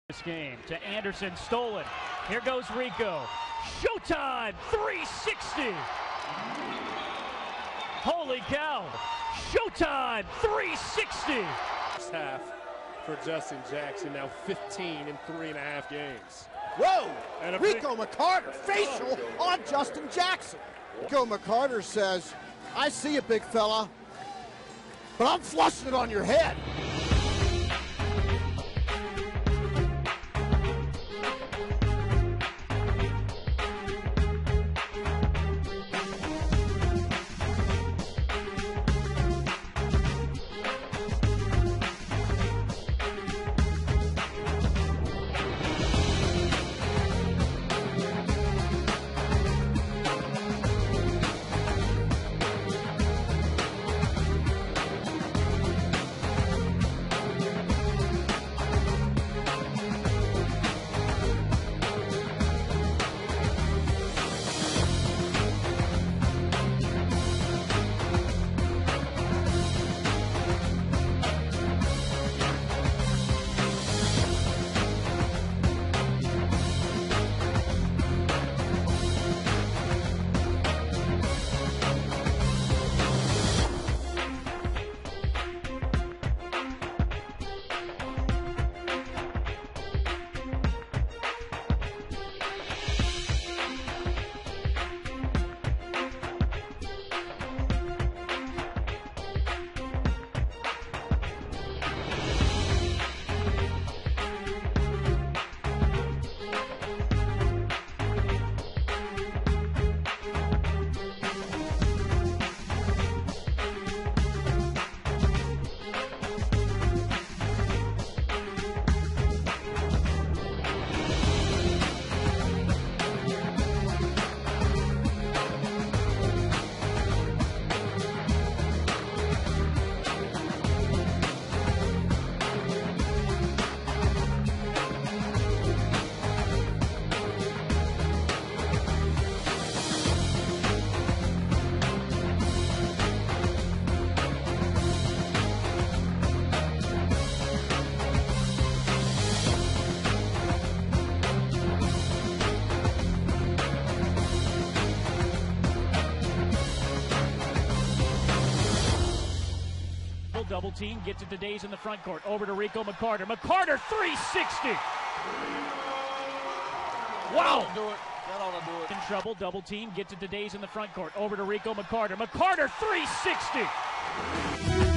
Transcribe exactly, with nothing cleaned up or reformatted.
This game to Anderson, stolen. Here goes Rico. Showtime, three sixty. Holy cow. Showtime, three sixty. First half for Justin Jackson, now fifteen in three and a half games. Whoa! And a Rico McCarter, facial on Justin Jackson. Rico McCarter says, I see you, big fella, but I'm flushing it on your head. Double team, gets it to Days in the front court. Over to Rico McCarter. McCarter, three sixty. Wow. That'll do it. That ought to do it. In trouble, double team, gets it to Days in the front court. Over to Rico McCarter. McCarter, three sixty.